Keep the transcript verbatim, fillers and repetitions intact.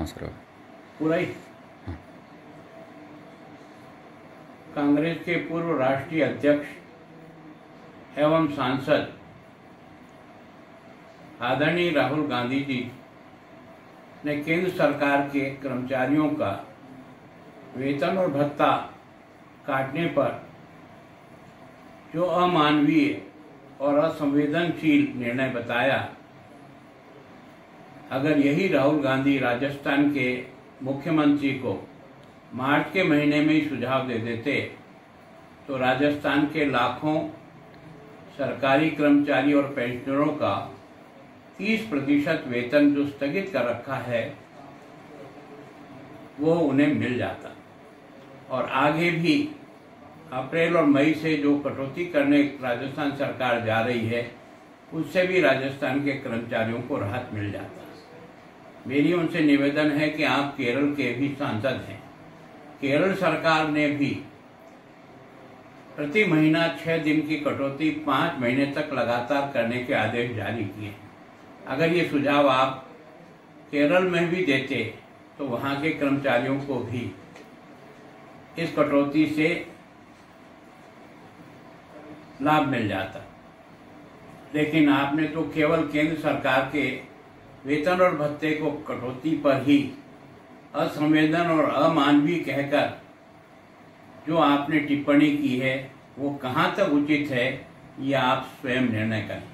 हाँ सर। पूरा ही। हाँ। कांग्रेस के पूर्व राष्ट्रीय अध्यक्ष एवं सांसद आदरणीय राहुल गांधी जी ने केंद्र सरकार के कर्मचारियों का वेतन और भत्ता काटने पर जो अमानवीय और असंवेदनशील निर्णय बताया, अगर यही राहुल गांधी राजस्थान के मुख्यमंत्री को मार्च के महीने में ही सुझाव दे देते तो राजस्थान के लाखों सरकारी कर्मचारी और पेंशनरों का तीस प्रतिशत वेतन जो स्थगित कर रखा है वो उन्हें मिल जाता, और आगे भी अप्रैल और मई से जो कटौती करने राजस्थान सरकार जा रही है उससे भी राजस्थान के कर्मचारियों को राहत मिल जाता। मेरी उनसे निवेदन है कि आप केरल के भी सांसद हैं, केरल सरकार ने भी प्रति महीना छह दिन की कटौती पाँच महीने तक लगातार करने के आदेश जारी किए हैं। अगर ये सुझाव आप केरल में भी देते तो वहाँ के कर्मचारियों को भी इस कटौती से लाभ मिल जाता, लेकिन आपने तो केवल केंद्र सरकार के वेतन और भत्ते को कटौती पर ही असंवेदन और अमानवीय कहकर जो आपने टिप्पणी की है वो कहाँ तक उचित है, ये आप स्वयं निर्णय करें।